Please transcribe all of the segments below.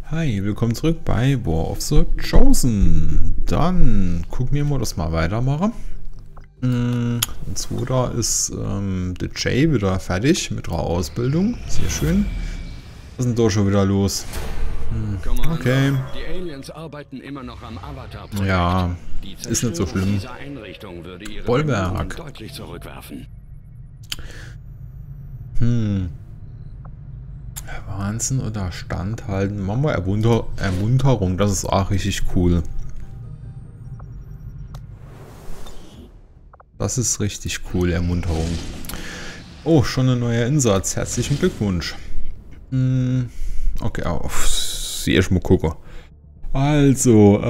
Hi, willkommen zurück bei War of the Chosen. Dann gucken wir mal, dass wir weitermachen. Und zwar da ist der Jay wieder fertig mit ihrer Ausbildung. Sehr schön. Was ist denn da schon wieder los? Okay. Die Aliens arbeiten immer noch am Avatar-Projekt. Ja, Die ist nicht so schlimm. dieser Einrichtung würde ihre Bollwerk. Bemühungen deutlich zurückwerfen. Wahnsinn oder standhalten. Machen wir Ermunterung. Das ist auch richtig cool. Das ist richtig cool, Ermunterung. Oh, schon ein neuer Insatz. Herzlichen Glückwunsch. Okay, auf sie erst mal gucken. Also,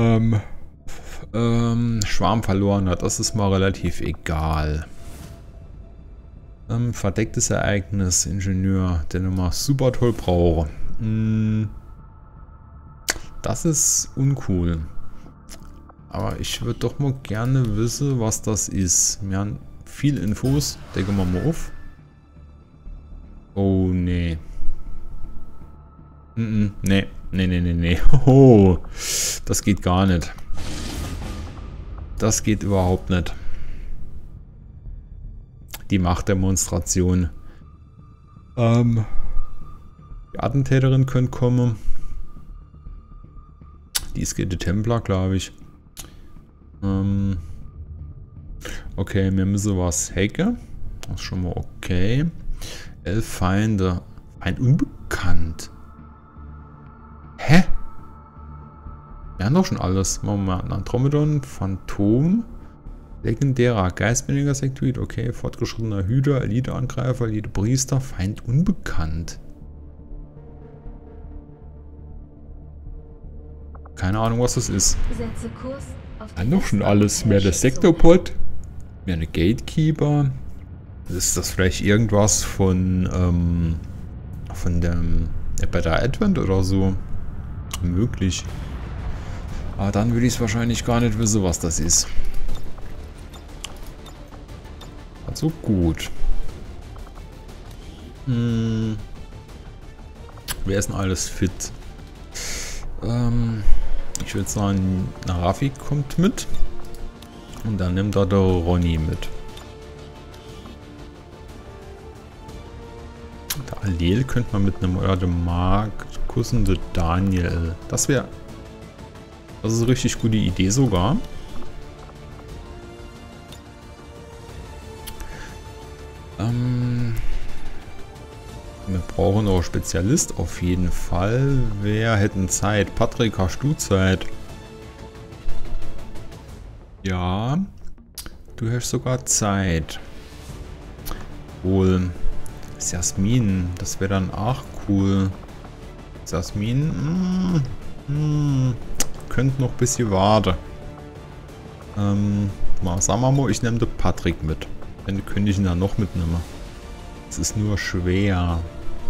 Schwarm verloren hat. Das ist mal relativ egal. Verdecktes Ereignis, Ingenieur, den ich mal super toll brauche. Das ist uncool. Aber ich würde doch mal gerne wissen, was das ist. Wir haben viel Infos. Decken wir mal auf. Oh, nee. Nee. Oh, das geht gar nicht. Das geht überhaupt nicht. Die Machtdemonstration. Die Attentäterin könnte kommen. Die ist der Templer, glaube ich. Okay, wir müssen was hacken. Das ist schon mal okay. 11 Feinde. Ein Unbekannt. Hä? Wir haben doch schon alles. Machen wir mal Andromedon, Phantom. Legendärer Geistbändiger Sektuit, okay, fortgeschrittener Hüter, Elite-Angreifer, Elite-Priester, Feind unbekannt. Keine Ahnung, was das ist. Dann doch schon alles. Mehr der Sektorpod, mehr eine Gatekeeper. Ist das vielleicht irgendwas von dem Better Advent oder so? Möglich. Aber dann würde ich es wahrscheinlich gar nicht wissen, was das ist. Also gut. Wer ist denn alles fit? Ich würde sagen, Narafi kommt mit. Und dann nimmt er der Ronny mit. Der Alel könnte man mitnehmen. Oder der Markus und der Daniel. Das ist eine richtig gute Idee sogar. Wir brauchen noch einen Spezialist auf jeden Fall. Wer hätte Zeit? Patrick, hast du Zeit? Ja, du hast sogar Zeit. Wohl. Jasmin, das wäre dann auch cool. Jasmin, könnte noch ein bisschen warten. Sagen wir mal, ich nehme den Patrick mit. Dann könnte ich ihn dann noch mitnehmen. Es ist nur schwer.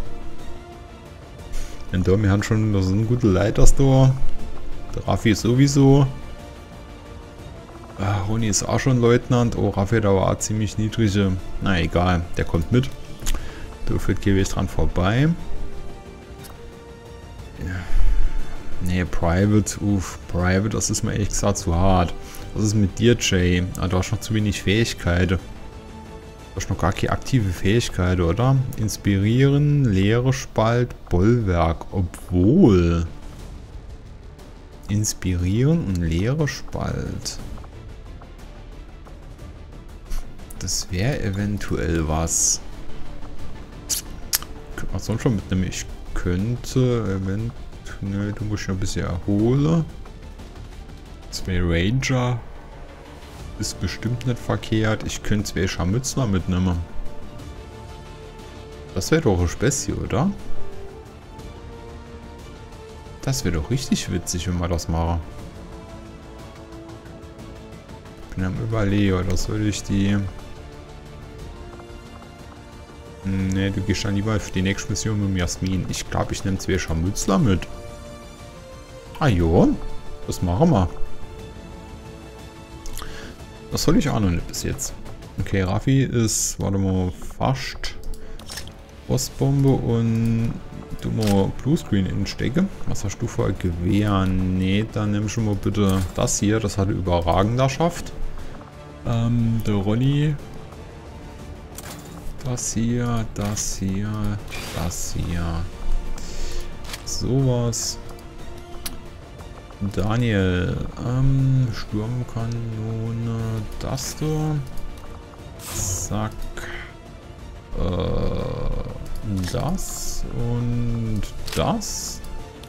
Denn da, wir haben schon, das sind gute Leiter da. Der Raffi ist sowieso. Ronny ist auch schon Leutnant. Oh, Raffi, da war auch ziemlich niedrige. Na egal, der kommt mit. Da führt Gewesen dran vorbei. Nee, Private, Private, das ist mir ehrlich gesagt zu hart. Was ist mit dir, Jay? Ah, du hast noch zu wenig Fähigkeiten. Du hast noch gar keine aktive Fähigkeit, oder? Inspirieren, Leere Spalt, Bollwerk. Obwohl. Inspirieren und Leere Spalt. Das wäre eventuell was. Könnte man sonst schon mitnehmen. Ich könnte eventuell. Du musst noch ein bisschen erholen. Zwei Ranger. Ist bestimmt nicht verkehrt. Ich könnte zwei Scharmützler mitnehmen. Das wäre doch ein Späßchen, oder? Das wäre doch richtig witzig, wenn wir das machen. Ich bin am Überlegen, oder soll ich die... Ne, du gehst dann lieber für die nächste Mission mit Jasmin. Ich glaube, ich nehme zwei Scharmützler mit. Ah jo, das machen wir. Das soll ich auch noch nicht bis jetzt. Okay, Raffi ist, warte mal, fast Bossbombe und Du mal Bluescreen instecken. Was hast du für ein Gewehr? Nee, dann nimm schon mal bitte das hier. Das hat überragender schafft. Der Ronny. Das hier, das hier, das hier. Sowas. Daniel. Sturmkanone. Das da. Zack. Das und das.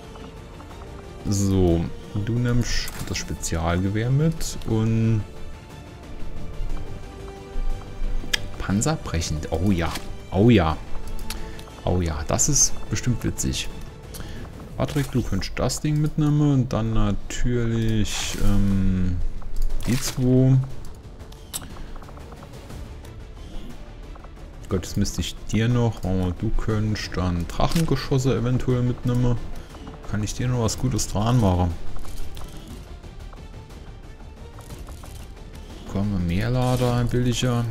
So, du nimmst das Spezialgewehr mit und panzerbrechend. Oh ja, oh ja, oh ja, das ist bestimmt witzig. Patrick, du könntest das Ding mitnehmen und dann natürlich die zwei. Gott, das müsste ich dir noch, aber du könntest dann Drachengeschosse eventuell mitnehmen. Kann ich dir noch was Gutes dran machen? Komm, mehr Lader, ein billiger.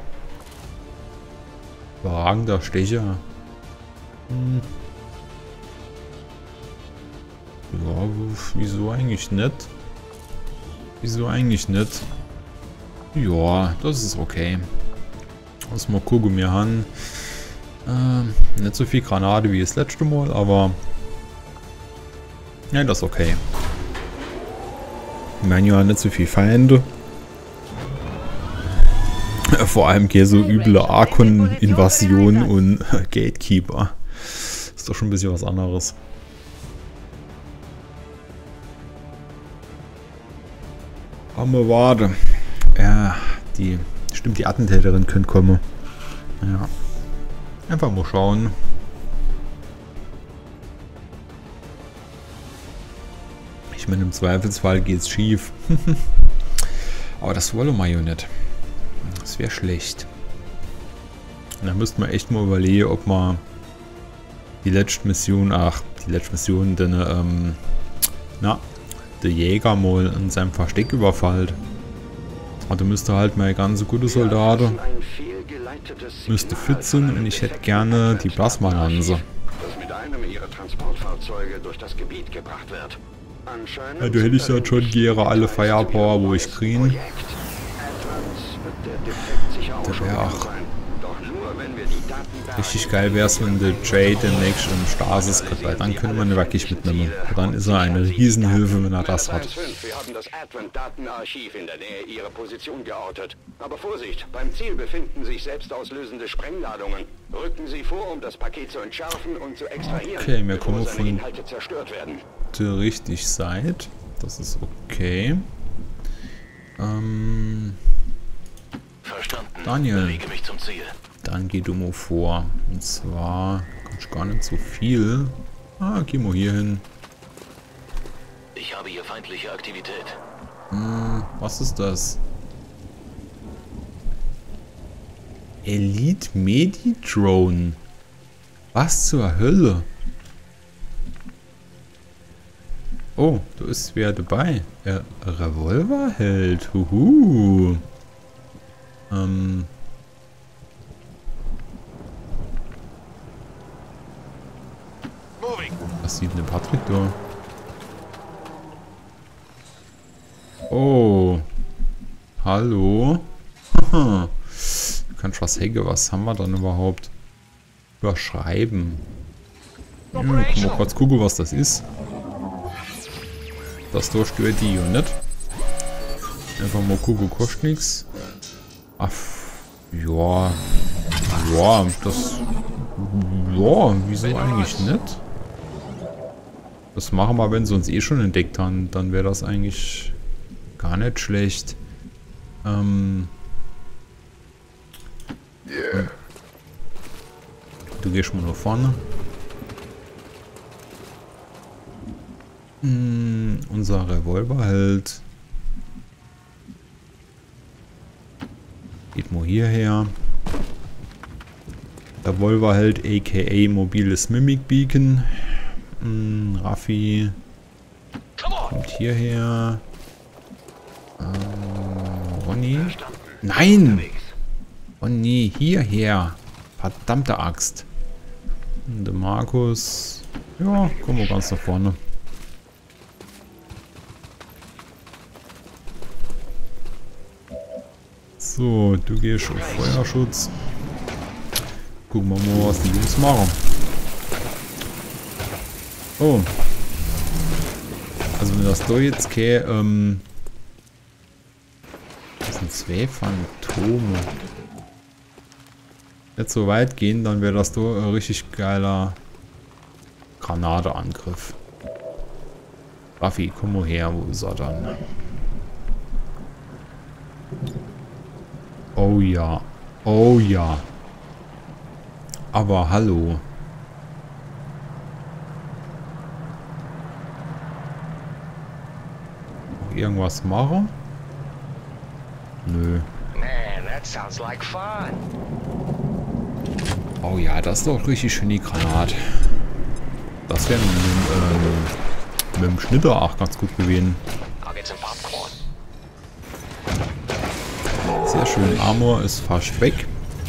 Überragender Stecher. Ja, wieso eigentlich nicht? Wieso eigentlich nicht? Ja, das ist okay. Muss mal gucken, wir haben nicht so viel Granate wie das letzte Mal, aber ja, das ist okay. Wir haben ja nicht so viel Feinde. Vor allem hier so üble Arkon-Invasion und Gatekeeper. Ist doch schon ein bisschen was anderes. Aber warte. Ja, stimmt, die Attentäterin könnte kommen. Ja. Einfach mal schauen. Ich meine, im Zweifelsfall geht's schief. Aber das wollen wir ja nicht. Das wäre schlecht. Und da müssten wir echt mal überlegen, ob man die letzte Mission, denn der Jäger mal in seinem Versteck überfallt. Und da müsste halt mal ganz gute Soldaten müsste fit sind und ich hätte gerne die Plasmalanze. Ja, da hätte ich ja schon gerne alle Firepower, wo ich kriege. Das wäre auch richtig geil wäre es, wenn der Jay demnächst im Stasis kriegt, weil dann könnte man ihn wirklich mitnehmen. Und dann ist er eine Riesenhilfe, wenn er das hat. Wir haben das Advent-Datenarchiv in der Nähe Ihrer Position geortet. Aber Vorsicht, beim Ziel befinden sich selbstauslösende Sprengladungen. Rücken Sie vor, um das Paket zu entschärfen und zu extrahieren, Okay, wir kommen seine von Inhalte zerstört werden. der richtigen Seite. Das ist okay. Verstanden. Daniel. Bewege mich zum Ziel. Dann geh du mal vor. Und zwar kannst gar nicht so viel. Geh mal hier hin. Ich habe hier feindliche Aktivität. Was ist das? Elite Medi Drone. Was zur Hölle? Oh, da ist wer dabei. Revolverheld. Huhu. Was sieht denn Patrick da? Oh. Hallo. Du kannst was hacken. Was haben wir dann überhaupt? Überschreiben. Ja, können wir kurz gucken, was das ist. Das da stört die und nicht. Einfach mal gucken, kostet nichts. Ach, ja. Ja, das... Ja, wieso eigentlich nicht? Das machen wir, wenn sie uns eh schon entdeckt haben. Dann wäre das eigentlich gar nicht schlecht. Du gehst mal nach vorne. Unser Revolverheld. Geht mal hierher. Revolverheld aka mobiles Mimic Beacon. Raffi kommt hierher. Ronny. Nein! Ronny, hierher. Verdammte Axt. Und der Markus. Ja, kommen wir ganz nach vorne. So, du gehst auf Feuerschutz. Gucken wir mal, was die Jungs machen. Oh. Also wenn das da jetzt kein, das sind 2 Phantome. Nicht so weit gehen, dann wäre das da ein richtig geiler Granateangriff. Raffi, komm mal her, wo ist er dann? Oh ja. Oh ja. Aber hallo. Noch irgendwas machen? Nö. Man, that sounds like fun. Oh ja, das ist doch richtig schön die Granate. Das wäre mit dem Schnitter auch ganz gut gewesen. I'll get some popcorn. Sehr schön. Armor ist fast weg.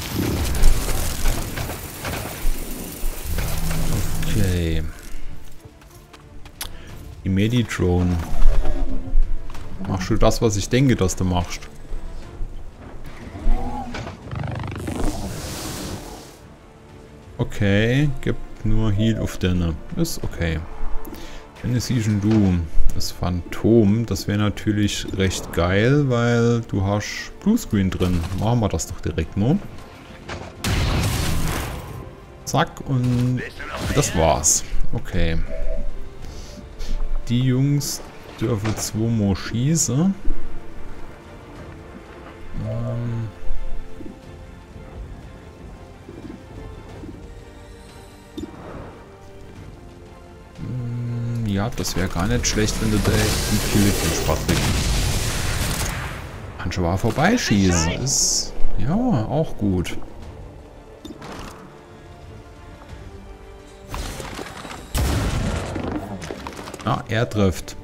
Okay. Die Medi-Drone. Machst du das, was ich denke, dass du machst? Okay, gibt nur Heal auf denne. Ist okay. Wenn es siehst du das Phantom, das wäre natürlich recht geil, weil du hast Bluescreen drin. Machen wir das doch direkt mal. Zack, und das war's. Okay. Die Jungs dürfen 2 mal schießen. Ja, das wäre gar nicht schlecht, wenn du da die Kille kriegst, Patrick. Kannst du aber vorbeischießen. Ist ja auch gut. Ah, er trifft.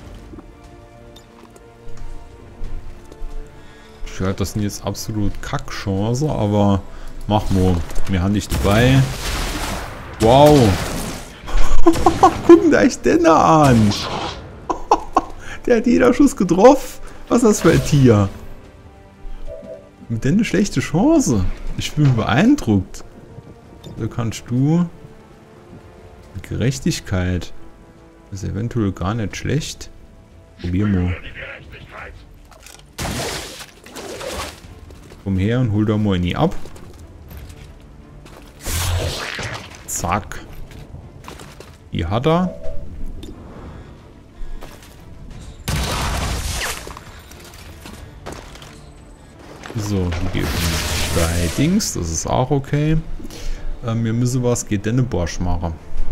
Ich höre, das sind jetzt absolut Kackchancen, aber mach mal. Wir haben dich dabei. Wow. Gucken euch den da an. Der hat jeder Schuss getroffen. Was ist das für ein Tier? Mit der eine schlechte Chance. Ich bin beeindruckt. Da kannst du... Gerechtigkeit. Das ist eventuell gar nicht schlecht. Probier mal. Komm her und hol da mal nie ab. Zack. Die hat er. So, hier geben 3 Dings. Das ist auch okay. Wir müssen was Gedenne-Bosch machen.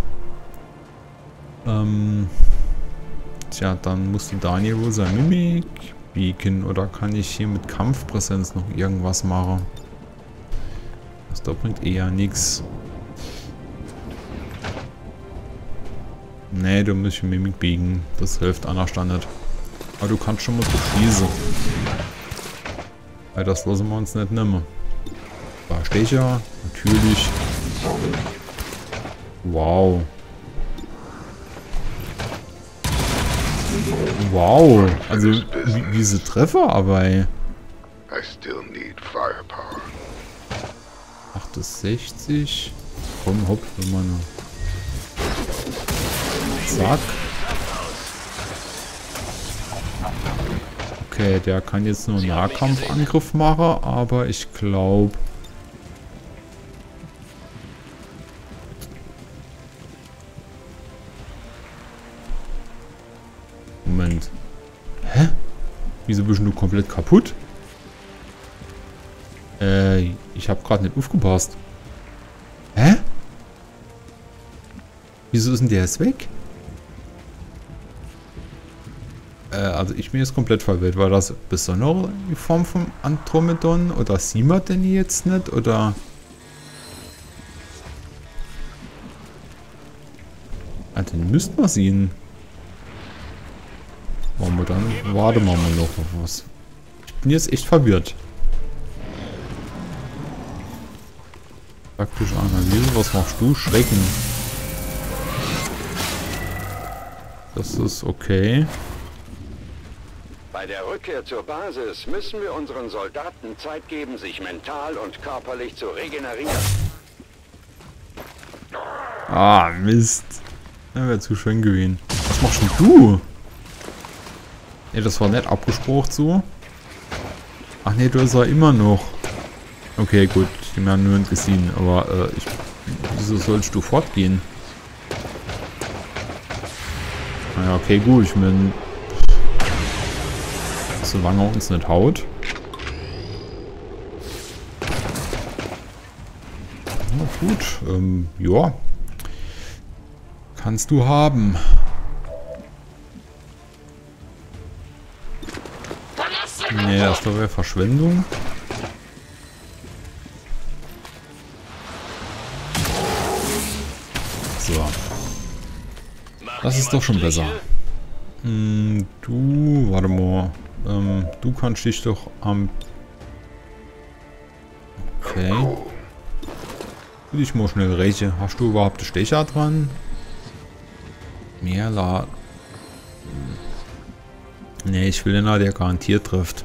Tja, dann muss die Daniel wohl sein Mimik biegen. Oder kann ich hier mit Kampfpräsenz noch irgendwas machen? Das da bringt eher nichts. Nee, du musst Mimik biegen. Das hilft anders nicht. Aber du kannst schon mal drauf schießen. Weil das lassen wir uns nicht nehmen. Da Stecher, natürlich. Wow. Wow. Also, diese Treffer, aber... I still need firepower. 68. Komm, hopp, wenn man... Zack. Okay, der kann jetzt nur einen Nahkampfangriff machen, aber ich glaube... Moment. Hä? Wieso bist du komplett kaputt? Ich habe gerade nicht aufgepasst. Hä? Wieso ist denn der jetzt weg? Also ich bin jetzt komplett verwirrt. War das besondere Form vom Andromedon? Oder sieht man den jetzt nicht? Oder... Ah, den müssten wir sehen. Machen wir dann... Warte mal noch auf was. Ich bin jetzt echt verwirrt. Taktische Analyse, was machst du? Schrecken. Das ist okay. Bei der Rückkehr zur Basis müssen wir unseren Soldaten Zeit geben, sich mental und körperlich zu regenerieren. Ah, Mist. Das wäre zu schön gewesen. Was machst denn du? Ne, das war nicht abgesprochen so. Ach ne, du bist ja immer noch. Okay, gut. Die haben nur gesehen. Aber wieso sollst du fortgehen? Naja, okay, gut. Ich meine, solange er uns nicht haut. Na gut, ja. Kannst du haben. Nee, das wäre Verschwendung. So. Das ist doch schon besser. Du, warte mal. Du kannst dich doch am... Okay. Will ich mal schnell rächen. Hast du überhaupt den Stecher dran? Mehr laden. Ne, ich will den, der garantiert trifft.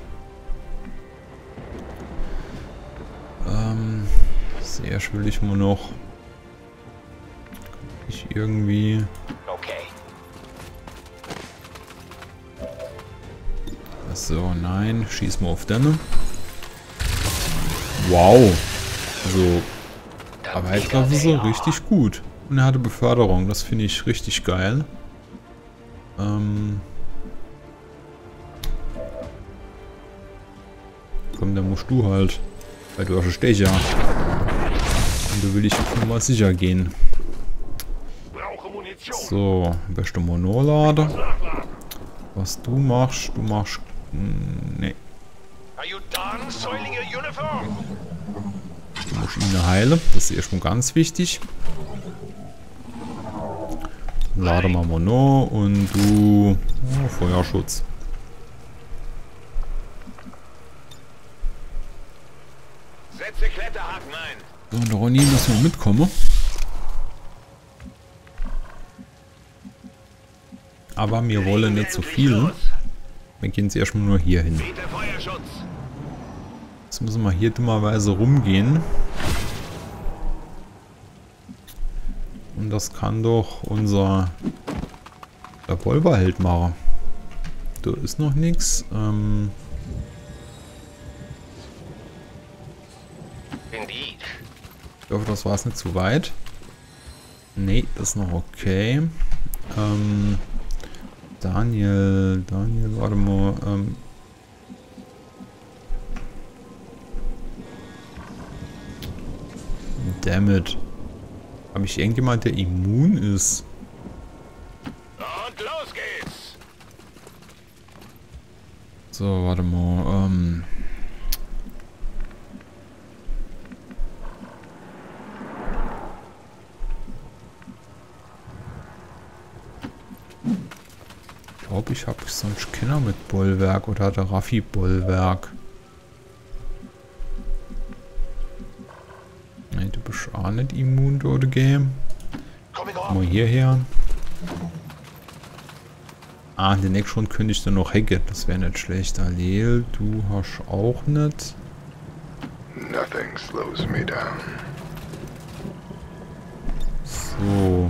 Sehr will ich mal noch. Ich irgendwie. Okay. So, nein, schieß mal auf den. Wow. Also, aber ich glaube, so richtig gut. Und er hatte Beförderung, das finde ich richtig geil. Komm, dann musst du halt. Weil du hast einen Stecher. Und da will ich mal sicher gehen. So, beste Monolade. Was du machst, nee. Du musst ihn heilen, das ist erstmal ganz wichtig. Lade mal Mono und du... Oh, Feuerschutz. Setze Kletterhaken ein. So, und Ronny müssen wir mitkommen. Aber wir wollen nicht zu viel. Wir gehen jetzt erstmal nur hier hin. Jetzt müssen wir hier dummerweise rumgehen. Und das kann doch unser Revolverheld machen. Da ist noch nichts. Ich hoffe, das war es nicht zu weit. Nee, das ist noch okay. Daniel, warte mal. Dammit. Habe ich irgendjemand, der immun ist? Und los geht's! So, warte mal. Ich glaube, ich habe sonst Kenner mit Bollwerk oder der Raffi Bollwerk. Ne, du bist auch nicht immun, dort Game. Mal hierher. Ah, den nächsten Runde könnte ich dann noch hacken. Das wäre nicht schlecht. Alel, du hast auch nicht. Nothing slows me down. So.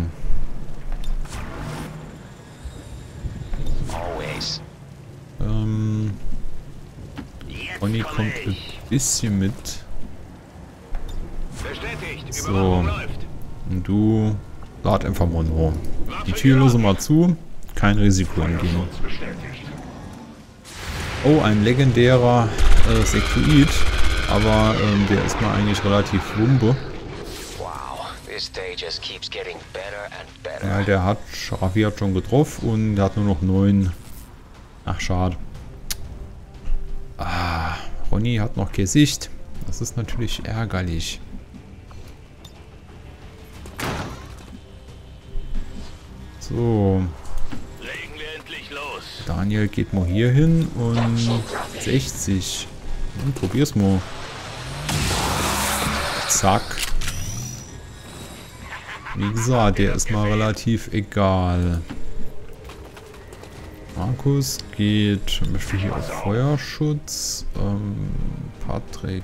Ronny kommt ein bisschen mit. So. Und du lad einfach mal nur. Die Tür lose mal zu. Kein Risiko angehen. Oh, ein legendärer Sektoid. Aber der ist mal eigentlich relativ wumpe. Ja, der hat Raffi hat schon getroffen und der hat nur noch 9. Ach, schade. Ah, Ronny hat noch Gesicht. Das ist natürlich ärgerlich. So. Legen wir endlich los. Daniel geht mal hier hin und 60. Und probier's mal. Zack. Wie gesagt, der ist mal relativ egal. Markus geht, möchte hier auf Feuerschutz. Patrick.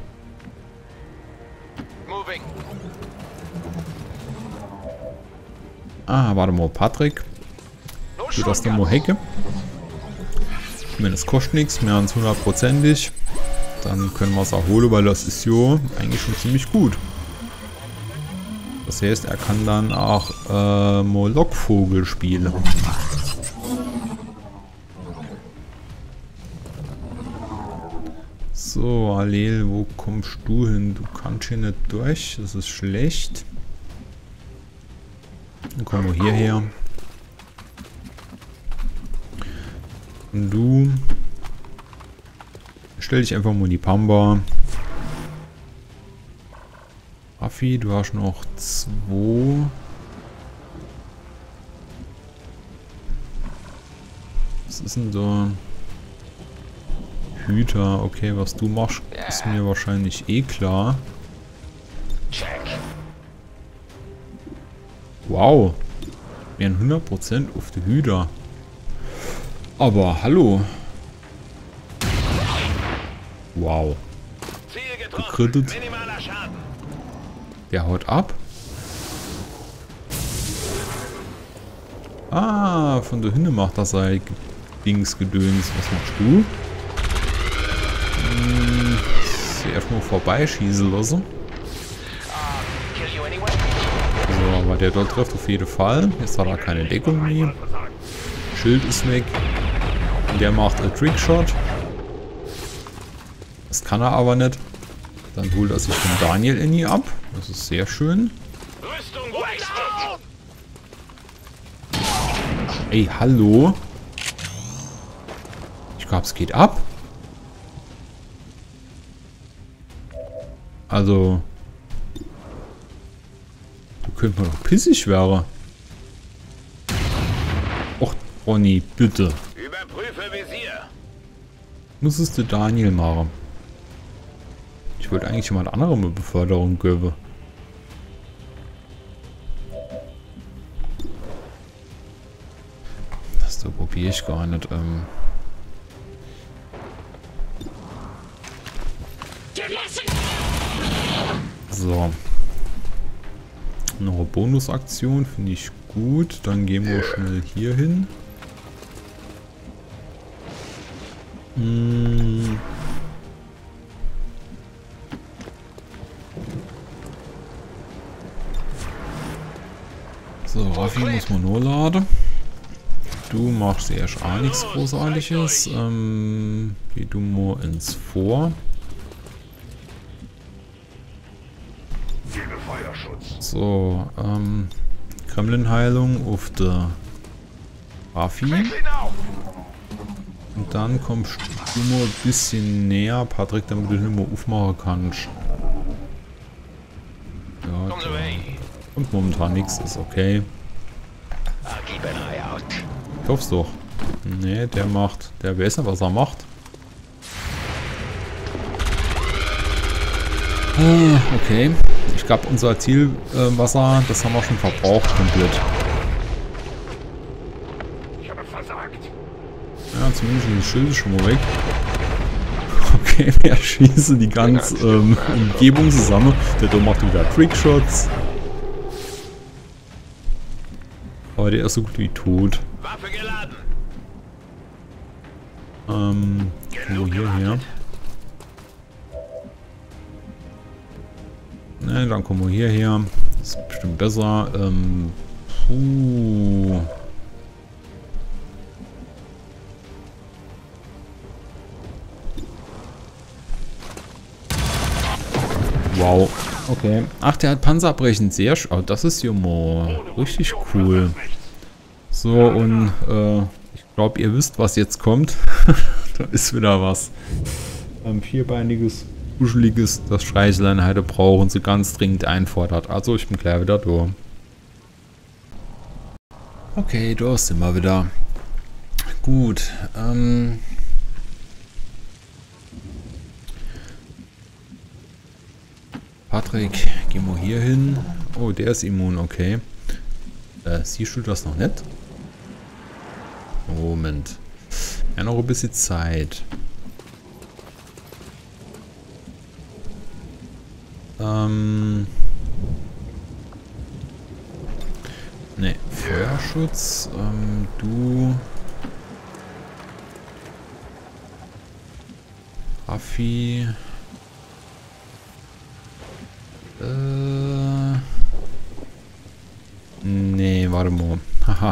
Ah, warte mal, Patrick. Du das dann mal Hecke. Ich meine, das kostet nichts, mehr als 100%ig. Dann können wir es auch holen, weil das ist ja eigentlich schon ziemlich gut. Das heißt, er kann dann auch mal Lockvogel spielen. So, Alel, wo kommst du hin? Du kannst hier nicht durch, das ist schlecht. Dann kommen wir hierher. Und du stell dich einfach mal in die Pampa. Raffi, du hast noch 2. Was ist denn da? Hüter, okay, was du machst, ist mir wahrscheinlich eh klar. Wow. Wären 100% auf die Hüter. Aber hallo. Wow. Gekrittet. Der haut ab. Ah, von da hinten macht das sei Dingsgedöns. Was machst du? Erstmal vorbeischießen lassen. So, aber der dort trifft auf jeden Fall. Jetzt hat er keine Deckung mehr. Schild ist weg. Und der macht einen Trickshot. Das kann er aber nicht. Dann holt er sich den Daniel in die ab. Das ist sehr schön. Ey, hallo. Ich glaube, es geht ab. Also, du könntest mal doch pissig werden. Och, Ronny, bitte. Überprüfe Visier. Musstest du Daniel machen. Ich wollte eigentlich jemand anderem eine Beförderung geben. Das so probiere ich gar nicht. So. Noch eine Bonusaktion finde ich gut. Dann gehen wir schnell hier hin. So, Raffi muss man nur laden. Du machst erst auch nichts Großartiges. Geh du mal ins Vor. So, Kremlin-Heilung auf der Raffi. Und dann kommst du mal ein bisschen näher, Patrick, damit du nicht mehr aufmachen kannst. Ja, da kommt momentan nichts, ist okay. Ich hoff's doch. Ne, der weiß nicht, was er macht. Okay. Ich glaube, unser Zielwasser, das haben wir schon verbraucht komplett. Ich habe versagt. Ja, zumindest das Schild ist schon mal weg. Okay, wir schießen die ganze Umgebung zusammen. Der da macht wieder Trickshots. Aber der ist so gut wie tot. Waffe geladen. Wo hierher? Ne, dann kommen wir hierher. Das ist bestimmt besser. Wow. Okay. Ach, der hat Panzerbrechen. Sehr schön. Oh, das ist ja mal richtig cool. So, und ich glaube, ihr wisst, was jetzt kommt. Da ist wieder was. Vierbeiniges, Kuscheliges, das Streicheleinheiten brauchen sie ganz dringend einfordert. Also, ich bin gleich wieder da. Okay, da sind wir wieder. Gut. Patrick, geh mal hier hin. Oh, der ist immun, okay. Siehst du das noch nicht? Moment. Ja, noch ein bisschen Zeit. Ne, Feuerschutz. Du. Raffi. Nee, warte mal. Haha.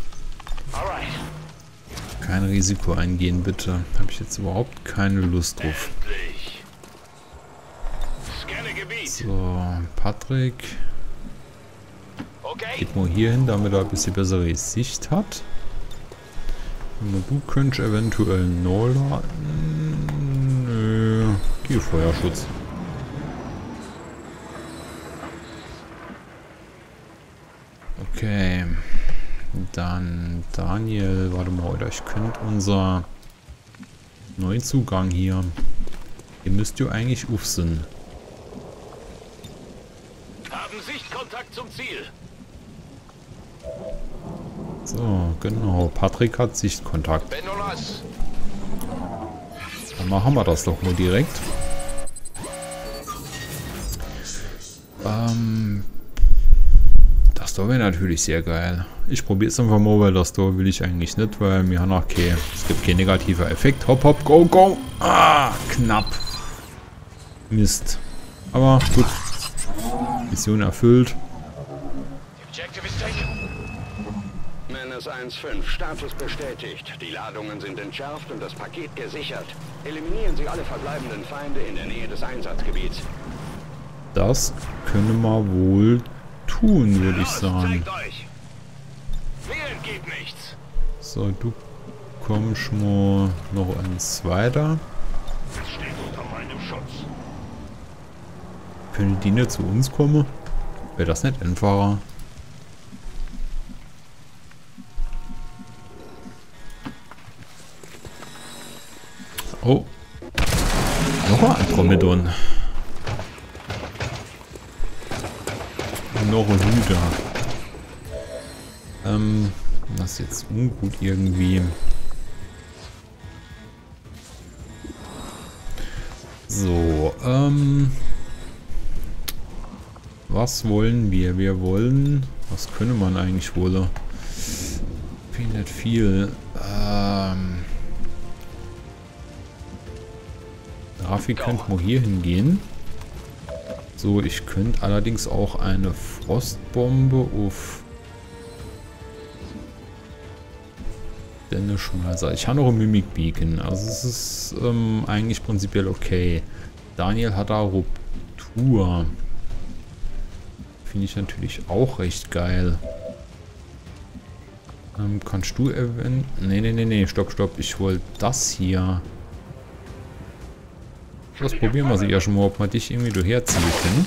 Kein Risiko eingehen, bitte. Habe ich jetzt überhaupt keine Lust drauf. So, Patrick. Geht mal hier hin, damit er ein bisschen bessere Sicht hat. Du könntest eventuell Nola. Nö. Geh Feuerschutz. Okay. Dann Daniel, warte mal, oder ich könnte unser Neuzugang hier. Ihr müsst ja eigentlich aufsehen. Haben Sichtkontakt zum Ziel. So, genau. Patrick hat Sichtkontakt. Dann machen wir das doch mal direkt. Das Tor wäre natürlich sehr geil. Ich probiere es einfach mal, weil das Tor will ich eigentlich nicht, weil mir noch okay. Es gibt kein negativer Effekt. Hopp, hopp, go, go. Ah, knapp. Mist. Aber gut. Mission erfüllt. Menace 1-5, Status bestätigt. Die Ladungen sind entschärft und das Paket gesichert. Eliminieren Sie alle verbleibenden Feinde in der Nähe des Einsatzgebiets. Das können wir wohl tun, würde ich sagen. So, du kommst mal noch eins weiter. Können die nicht zu uns kommen? Wäre das nicht einfacher? Oh. Noch ein Andromedon. Noch ein Hüter. Das ist jetzt ungut irgendwie. So, was wollen wir? Wir wollen... Was könnte man eigentlich wohl? Nicht viel. Raffi könnte mal hier hingehen. So, ich könnte allerdings auch eine Frostbombe auf den Schmeißer. Ich habe noch ein Mimic Beacon. Also es ist eigentlich prinzipiell okay. Daniel hat da Ruptur. Finde ich natürlich auch recht geil. Kannst du Nee, stopp. Ich wollte das hier. Das probieren wir sie ja schon mal, ob wir dich irgendwie durchherziehen können.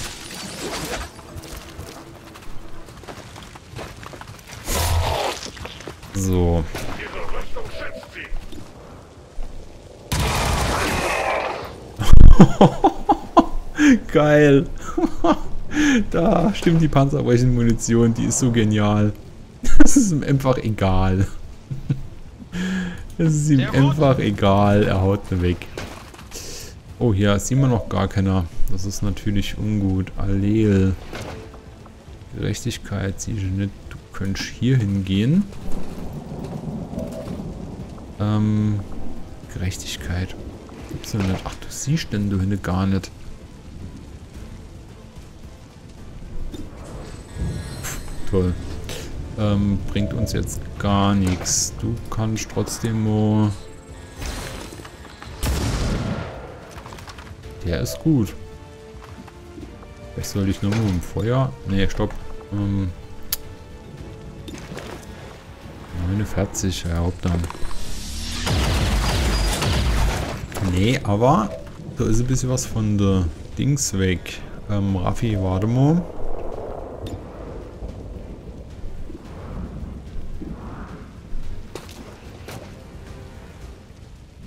So. Geil. Da stimmt die panzerbrechende Munition, die ist so genial. Das ist ihm einfach egal. Es ist ihm einfach egal, er haut mir weg. Oh, hier ist immer noch gar keiner. Das ist natürlich ungut. Allel. Gerechtigkeit, sieh ich nicht. Du könntest hier hingehen. Gerechtigkeit. Gibt's noch nicht. Ach, du siehst denn du hinne gar nicht. Pff, toll. Bringt uns jetzt gar nichts. Du kannst trotzdem mal... Der ist gut. Vielleicht soll ich nur im Feuer... Ne, stopp. 49, ja, Hauptdamm. Nee, aber da ist ein bisschen was von der Dings weg. Raffi, warte mal.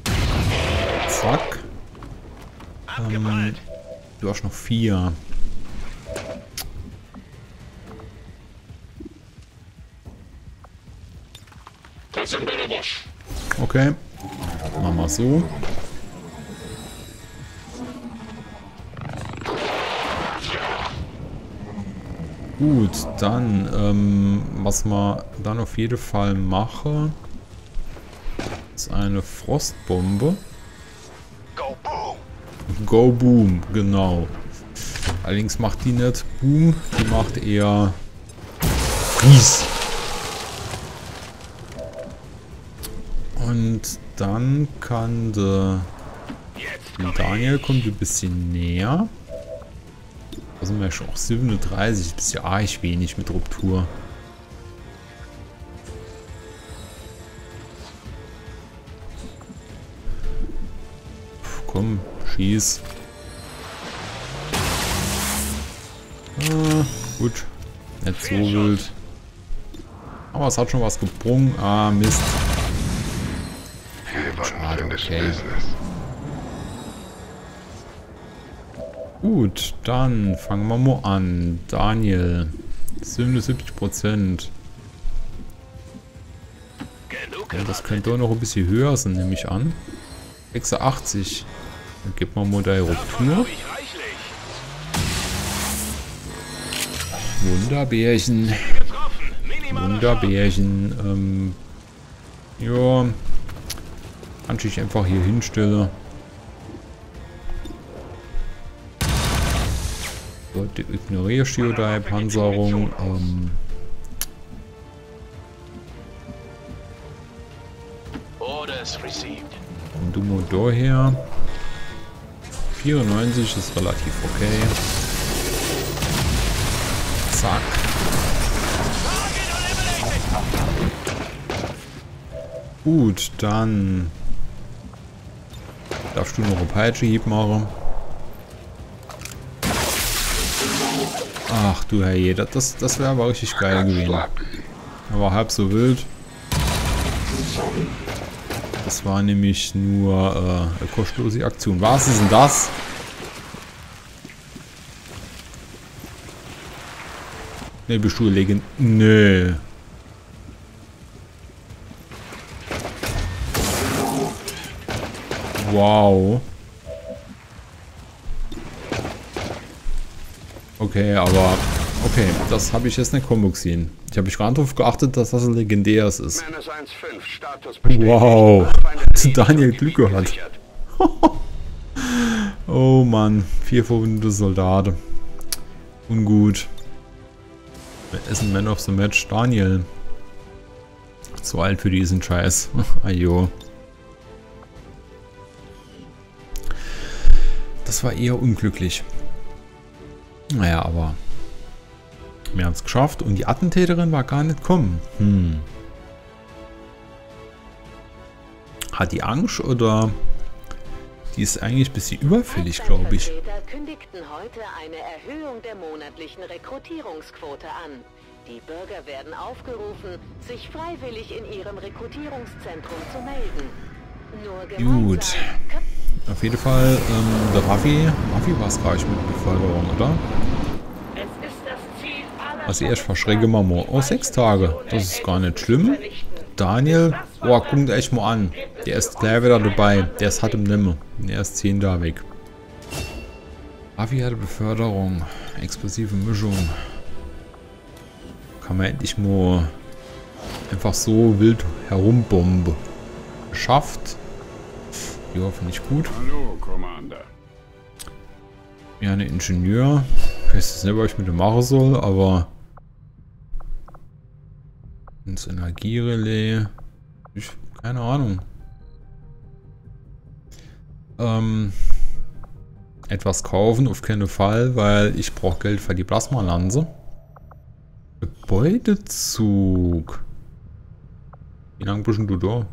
Zack. Du hast noch 4. Okay. Machen wir so. Gut, dann, was wir dann auf jeden Fall machen, ist eine Frostbombe. Go boom! Go Boom, genau. Allerdings macht die nicht Boom, die macht eher Ries. Und dann kann der Daniel kommt ein bisschen näher. Da sind wir schon auch 37, ein bisschen arg wenig mit Ruptur. Komm, schieß. Gut, nicht so wild. Aber es hat schon was gebrungen. Ah, Mist. Schade, okay. Gut, dann fangen wir mal an. Daniel, 77%. Ja, das könnte auch noch ein bisschen höher sein, nehme ich an. 86. Dann gibt man mal die Ruptur. Wunderbärchen. Wunderbärchen. Ja. Kann ich einfach hier hinstellen. So, die ignorierst du die Panzerung. Und du mal daher. 94 ist relativ okay. Zack. Gut, dann darfst du noch ein Peitsche-Hieb machen. Ach du Herrje, das wäre aber richtig geil gewesen. Aber halb so wild. Das war nämlich nur eine kostenlose Aktion. Was ist denn das? Ne, bist du Legend? Nö. Wow. Okay, aber... Okay, das habe ich jetzt nicht kommen gesehen. Ich habe gerade darauf geachtet, dass das ein legendäres ist. Wow. Daniel Glück gehabt. Oh Mann. 4 verwundete Soldaten. Ungut. Wer ist ein Man of the Match? Daniel. Zu alt für diesen Scheiß. Ajo. Das war eher unglücklich. Naja, aber wir haben es geschafft und die Attentäterin war gar nicht kommen. Hat die Angst oder die ist eigentlich ein bisschen überfällig, glaube ich. Kündigten heute eine Erhöhung der monatlichen Rekrutierungsquote an. Die Bürger werden aufgerufen, sich freiwillig in ihrem Rekrutierungszentrum zu melden. Nur gut. Auf jeden Fall, der Raffi war es gleich mit Beförderung, oder? Also erst verschrecke Mama. Oh, 6 Tage. Das ist gar nicht schlimm. Daniel, oh, guckt echt mal an. Der ist gleich wieder dabei. Der ist hart im Nimme. Er ist 10 da weg. Raffi hatte Beförderung. Explosive Mischung. Kann man endlich mal einfach so wild herumbomben. Geschafft. Ja, finde ich gut. Hallo, Commander. Ja, ein Ingenieur. Ich weiß jetzt nicht, was ich mit dem machen soll, aber... ins Energierelais. Keine Ahnung. Etwas kaufen, auf keinen Fall, weil ich brauche Geld für die Plasmalanze. Gebäudezug. Wie lange bist du da?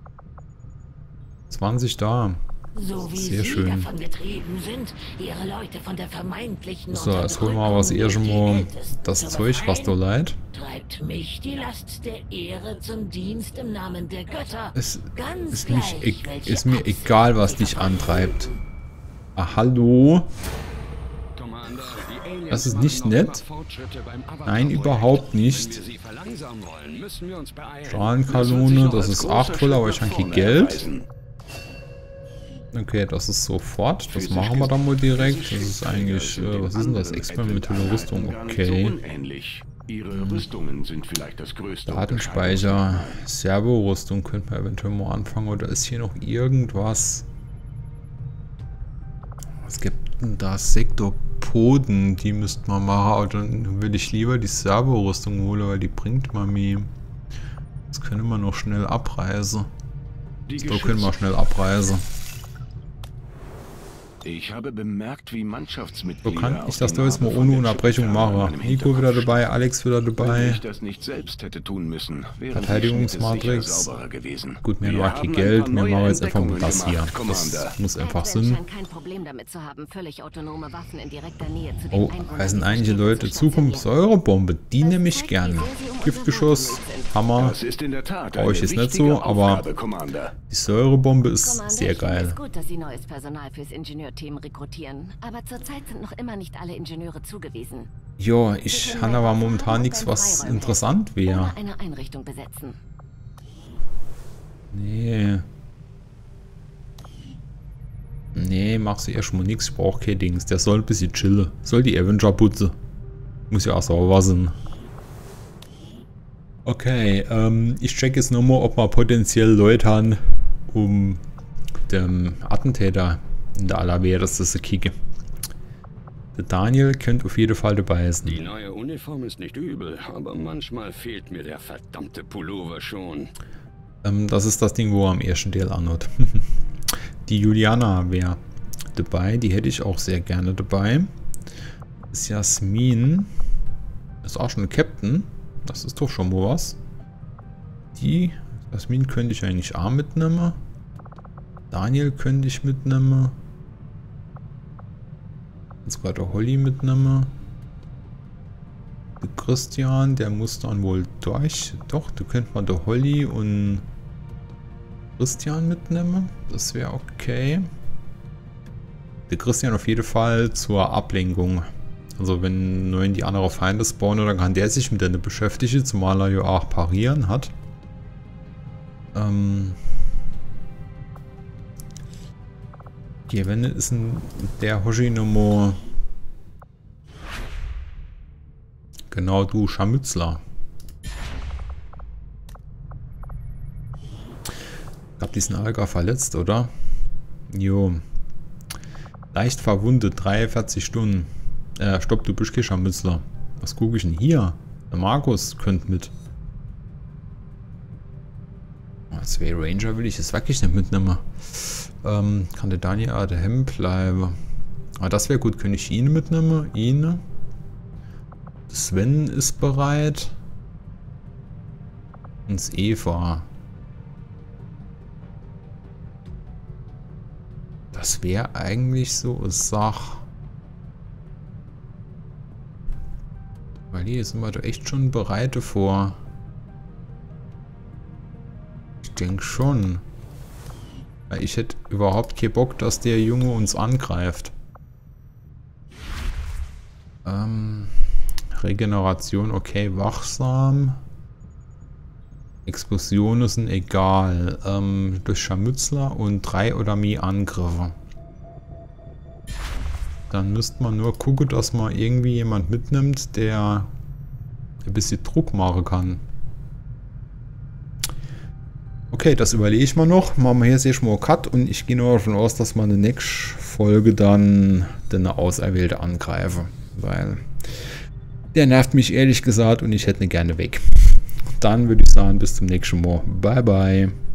20 da. So wie sehr Sie schön. davon getrieben sind, Ihre Leute von der vermeintlichen So, jetzt holen wir mal was eher schon mal das Zeug, was da leid. Treibt mich die Last der Ehre zum Dienst im Namen der Götter. Es Ganz ist, gleich, welche ist mir Absicht egal, was Sie dich verfolgen. antreibt. Ah, hallo? Commander, die Das ist nicht nett. Nein, überhaupt nicht. Strahlenkanone, das ist 8 voll, aber ich habe kein Geld. Okay, das ist sofort. Das machen wir dann mal direkt. Das ist eigentlich, was ist denn das? Experimentelle Rüstung. Okay. Ihre Rüstungen sind vielleicht das größte. Datenspeicher. Servo-Rüstung könnte man eventuell mal anfangen. Oder ist hier noch irgendwas? Was gibt denn da? Sektorpoden. Die müsste man machen. Aber dann will ich lieber die Servo-Rüstung holen, weil die bringt man mir. Das können wir noch schnell abreisen. So können wir schnell abreisen. Ich habe bemerkt, wie Mannschaftsmitglieder. So kann ich das doch jetzt mal ohne Unterbrechung machen. Nico wieder dabei, Alex wieder dabei. Wenn ich das nicht selbst hätte tun müssen, Verteidigungsmatrix. Gut, mir war kein Geld, mir machen jetzt einfach mal das hier. Das muss einfach Sinn. Oh, da sind einige Leute. Zukunft Säurebombe, die nehme ich gerne. Giftgeschoss, Hammer. Brauche ich jetzt nicht so, aber die Säurebombe ist sehr geil. Gut, dass Sie neues Personal fürs Ingenieurteam rekrutieren, aber zurzeit sind noch immer nicht alle Ingenieure zugewiesen. Ja, ich habe aber momentan nichts, was interessant wäre. Eine Einrichtung besetzen. Nee. Nee, machst du erstmal nichts, ich brauche kein Dings. Der soll ein bisschen chillen. Soll die Avenger putzen. Muss ja auch sauber sein. Okay, ich check jetzt nochmal, ob wir potenziell Leute haben, um dem Attentäter in der allerwertesten zu kicken. Der Daniel könnte auf jeden Fall dabei sein. Die neue Uniform ist nicht übel, aber manchmal fehlt mir der verdammte Pullover schon. Das ist das Ding, wo er am ersten Teil anhat. Die Juliana wäre dabei, die hätte ich auch sehr gerne dabei. Das ist Jasmin. Das ist auch schon ein Captain. Das ist doch schon mal was. Die Jasmin könnte ich eigentlich auch mitnehmen. Daniel könnte ich mitnehmen. Jetzt gerade Holly mitnehmen. Der Christian, der muss dann wohl durch. Doch, da könnte man der Holly und Christian mitnehmen. Das wäre okay. Der Christian auf jeden Fall zur Ablenkung. Also wenn nur in die andere Feinde spawnen, dann kann der sich mit denen beschäftigen, zumal er ja auch parieren hat. Die wenn ist der Hoshi Nummer. Genau, du Scharmützler. Ich glaube, die sind alle gar verletzt, oder? Jo. Leicht verwundet, 43 Stunden. Stopp, du bist kein Scharmützler. Was gucke ich denn hier? Der Markus könnte mit. Zwei Ranger will ich jetzt wirklich nicht mitnehmen. Kann der Daniel daheim bleiben? Aber das wäre gut. Könnte ich ihn mitnehmen? Ihn. Sven ist bereit. Und Eva. Das wäre eigentlich so eine Sache. Weil hier sind wir da echt schon bereit vor. Ich denke schon. Weil ich hätte überhaupt keinen Bock, dass der Junge uns angreift. Regeneration, okay, wachsam. Explosionen sind egal. Durch Scharmützler und 3 oder mehr Angriffe. Dann müsste man nur gucken, dass man irgendwie jemand mitnimmt, der ein bisschen Druck machen kann. Okay, das überlege ich mal noch. Machen wir hier sehr schon mal Cut und ich gehe nur davon aus, dass wir in der nächsten Folge dann eine Auserwählte angreifen. Weil der nervt mich ehrlich gesagt und ich hätte ihn gerne weg. Dann würde ich sagen, bis zum nächsten Mal. Bye, bye.